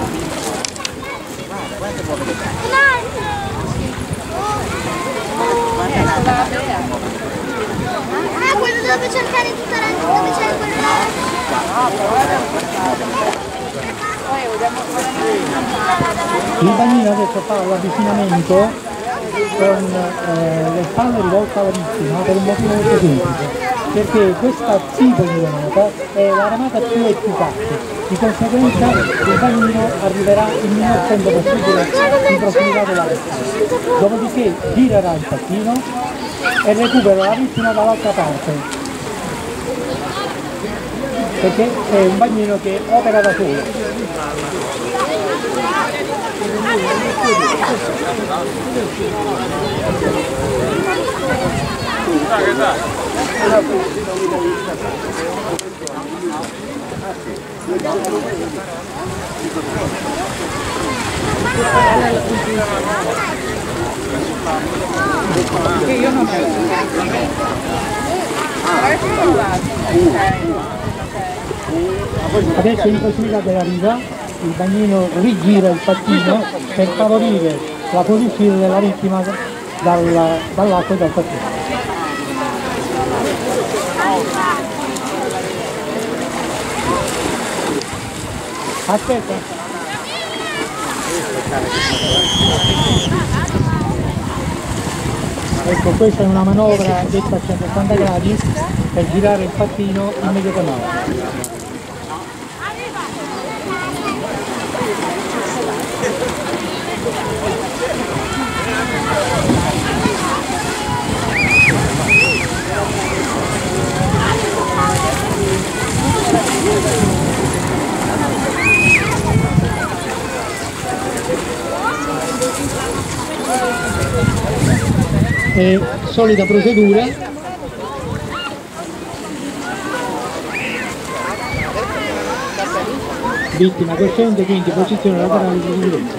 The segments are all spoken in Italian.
Ah, quello dove cercare tutta la... dove c'è quello Il bagnino adesso fa l'avvicinamento con le spalle rivolte alla vittima per un motivo molto semplice, perché questa tipo di ramata è la ramata più efficace, di conseguenza il bagnino arriverà il minor tempo possibile in prossimità della vittima, dopodiché girerà il tacchino e recupera la vittima dall'altra parte, perché è un bagnino che opera da solo. Che io non Adesso in prossimità della riva il bagnino rigira il tacchino per favorire la fuoriuscita della vittima dall'acqua e dal tacchino. Aspetta. Ecco, questa è una manovra detta a 180 gradi per girare il pattino immediatamente. E solita procedura, vittima cosciente, quindi posizione laterale di sicurezza.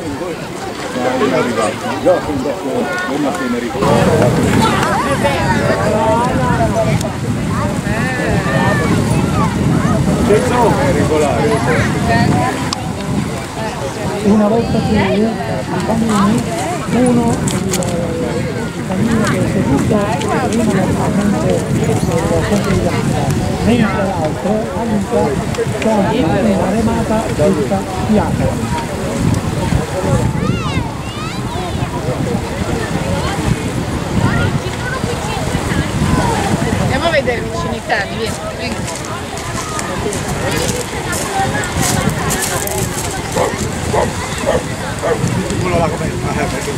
Una volta che i bambini, uno il cammino che è seduto prima normalmente sempre di gamba, mentre l'altro aiuta con una remata giusta piana. Andiamo a vedere i vicini cani, vieni. Quello là come perché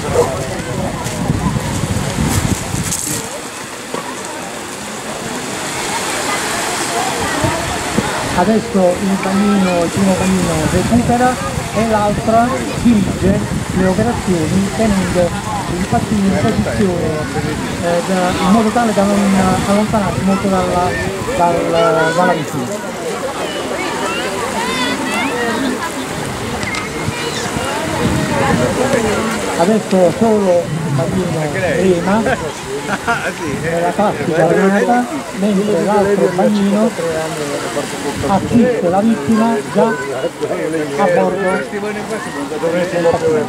Adesso il primo bagnino recupera e l'altra dirige le operazioni tenendo il pattino in posizione in modo tale da non allontanarsi molto dalla vittima. Adesso solo il bagnino rema nella classica remata, mentre l'altro bagnino assiste la vittima già a bordo del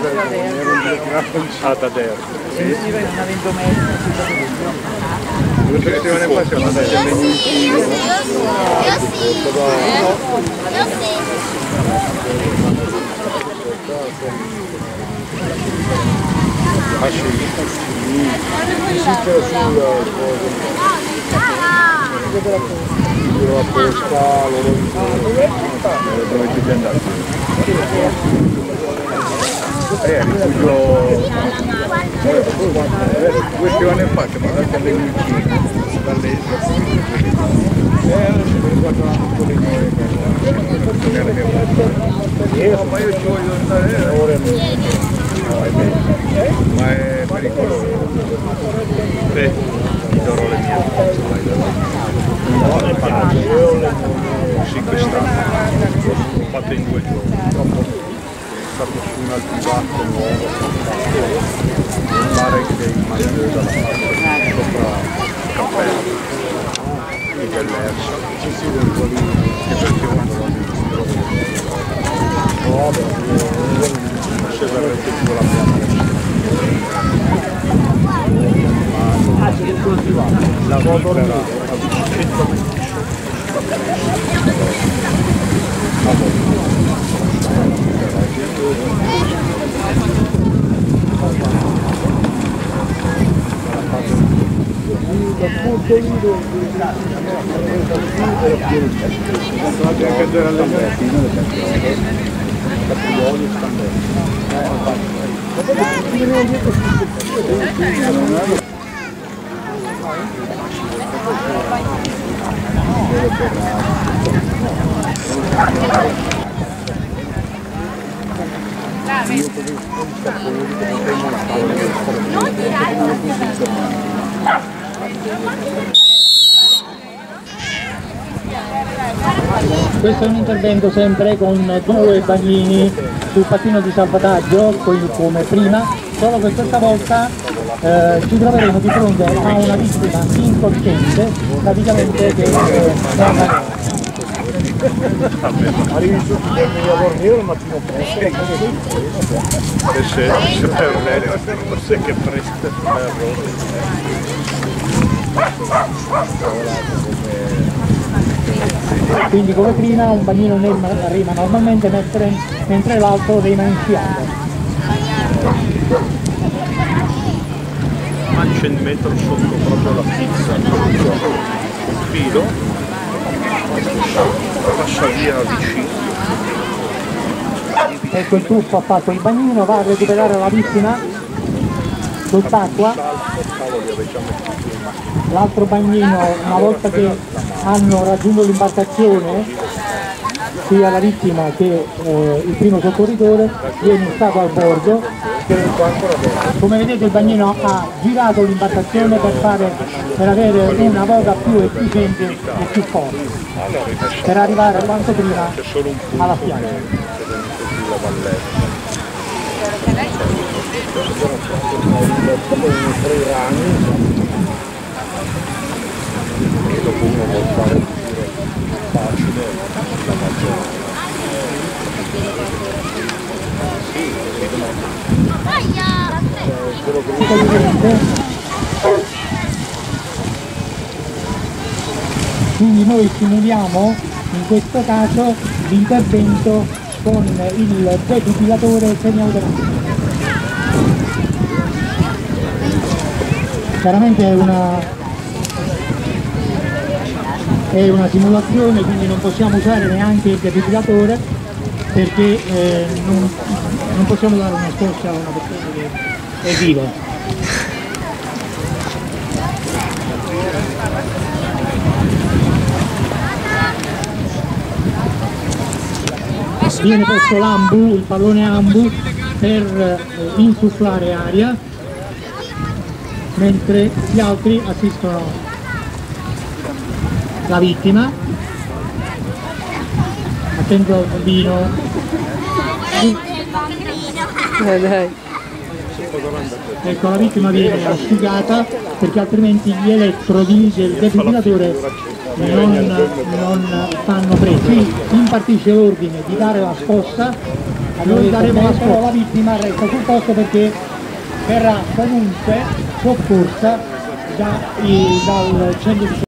questi anni fa siamo andati alle vicine dalle ma io ci voglio stare ora ma è pericoloso. Sì, mi darò le mie. No, le faccio io le 5 strade. L'ho fatto in 2 giorni. Dopo è stato su un altivato nuovo. Il mare che è immaginato dalla parte sopra il cappello. E dell'Ersa. Che perché quando l'ho visto. la vipera a 100 metri. Questo è un intervento sempre con 2 bagnini sul pattino di salvataggio, come prima, solo che questa volta ci troveremo di fronte a una vittima incosciente, praticamente che Arrivi su a dormire al mattino presto. Se fai un aereo, forse che presto fai a quindi come prima un bagnino rima normalmente mentre l'altro rima in fiato. a 100 metri sotto proprio la pizza, il filo, passa via vicino. Ecco, il tuffo ha fatto il bagnino, va a recuperare la vittima sott'acqua. L'altro bagnino, una volta che hanno raggiunto l'imbarcazione, sia la vittima che il primo soccorritore, viene stato al bordo. Come vedete il bagnino ha girato l'imbarcazione per avere una voga più efficiente e più forte, per arrivare quanto prima alla spiaggia. Dopo uno vuol fare un giro facile, la maggiore. Quindi noi simuliamo in questo caso l'intervento con il defibrillatore semiautomatico. Chiaramente è una simulazione, quindi non possiamo usare neanche il defibrillatore perché non possiamo dare una scossa a una persona che è viva. Viene posto l'ambu, il pallone ambu, per insufflare aria, mentre gli altri assistono la vittima. Attento al bambino. Dai. Ecco, la vittima viene asciugata perché altrimenti gli elettrodi del defibrillatore non fanno presi. Impartisce l'ordine di dare la scossa, noi daremo la scossa, la vittima resta sul posto perché verrà comunque soccorsa dal 118.